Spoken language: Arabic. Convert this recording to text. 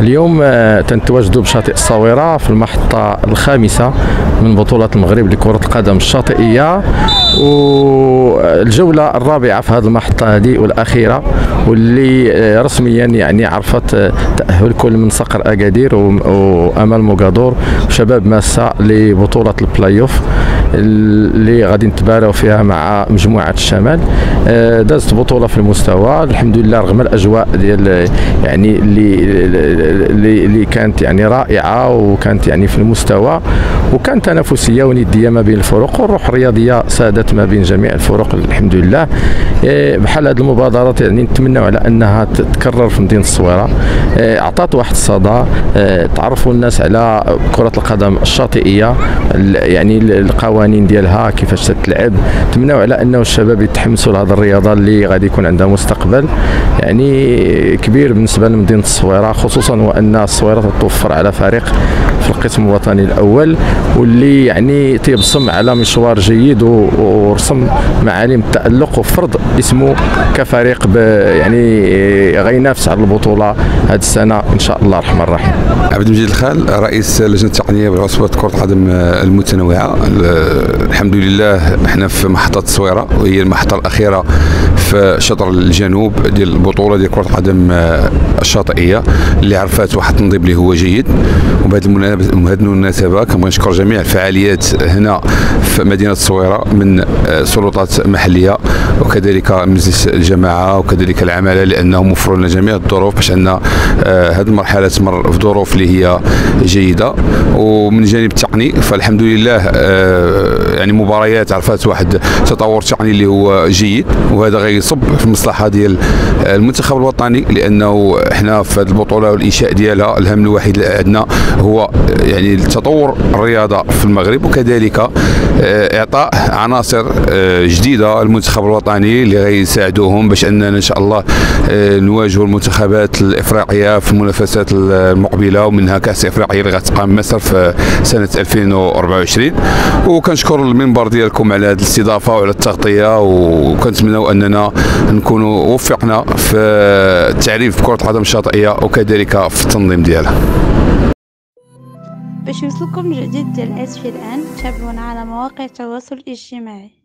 اليوم تنتواجدوا بشاطئ الصويرة في المحطة الخامسة من بطولة المغرب لكرة القدم الشاطئية، والجولة الرابعة في هذه المحطة هذه والأخيرة، واللي رسميا يعني عرفت تأهل كل من صقر أكادير وأمل موغادور وشباب ماسا لبطولة البلاي اوف اللي غادي نتباراو فيها مع مجموعة الشمال. دازت بطولة في المستوى الحمد لله رغم الأجواء ديال يعني اللي كانت يعني رائعة وكانت يعني في المستوى، وكانت تنافسية وندية ما بين الفرق، والروح الرياضية سادت ما بين جميع الفرق الحمد لله. بحال هذه المبادرات يعني نتمنوا على أنها تتكرر في مدينة الصويرة. أعطت واحد الصدى، تعرفوا الناس على كرة القدم الشاطئية، يعني القوانين ديالها كيفاش تتلعب. نتمنوا على أنه الشباب يتحمسوا لهذه الرياضة اللي غادي يكون عندها مستقبل يعني كبير بالنسبة لمدينة الصويرة، خصوصا وأن الصويرة تتوفر على فريق في القسم الوطني الأول، واللي يعني تيبصم على مشوار جيد ورسم معالم التألق وفرض اسمه كفريق يعني غينافس على البطولة هذه السنة إن شاء الله الرحمن الرحيم. عبد المجيد الخال، رئيس لجنة التقنية بالعصبة كرة القدم المتنوعة. الحمد لله احنا في محطة الصويرة، وهي المحطة الأخيرة في شطر الجنوب ديال البطولة ديال كرة القدم الشاطئية اللي عرفات واحد التنظيم اللي هو جيد. وبهذه المناسبة كنبغي نشكر جميع الفعاليات هنا في مدينة الصويرة من سلطات محلية وكذلك مجلس الجماعة وكذلك العمالة، لأنهم وفروا لنا جميع الظروف باش أن هذه المرحلة تمر في ظروف اللي هي جيدة. ومن الجانب التقني فالحمد لله يعني مباريات عرفات واحد تطور تقني اللي هو جيد، وهذا غيصب في المصلحة ديال المنتخب الوطني، لأنه احنا في هذه البطولة والإنشاء ديالها الهم الوحيد اللي عندنا هو يعني تطور الرياضة في المغرب، وكذلك إعطاء عناصر جديدة للمنتخب الوطني اللي غيساعدوهم باش أننا إن شاء الله نواجهوا المنتخبات الإفريقية في المنافسات المقبلة، ومنها كأس إفريقيا اللي غتقام مصر في سنة 2024. وكنشكر المنبر ديالكم على هذه الاستضافة وعلى التغطية، وكنتمنوا أننا نكونوا وفقنا في التعريف بكرة القدم الشاطئية وكذلك في التنظيم ديالها. باش يوصلكم الجديد ديال اس في الان تابعونا على مواقع التواصل الاجتماعي.